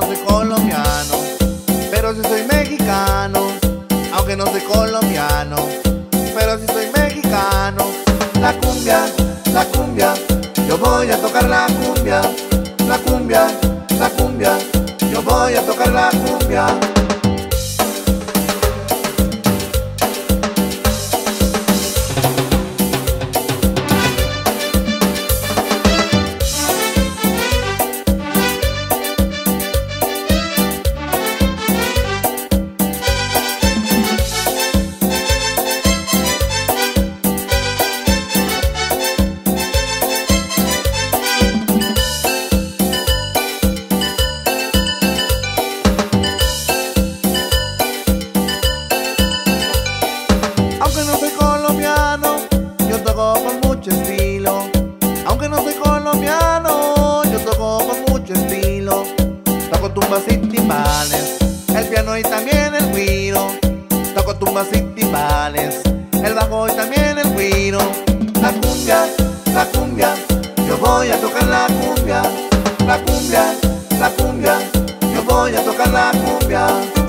soy colombiano, pero sí soy mexicano. Aunque no soy colombiano, pero sí soy mexicano. La cumbia, yo voy a tocar la cumbia. La cumbia, yo voy a tocar la cumbia. Aunque no soy colombiano, yo toco con mucho estilo. Aunque no soy colombiano, yo toco con mucho estilo. Toco tumbas y timbales, el piano y también el güiro. Toco tumbas y timbales, el bajo y también el güiro. La cumbia, yo voy a tocar la cumbia. La cumbia, yo voy a tocar la cumbia.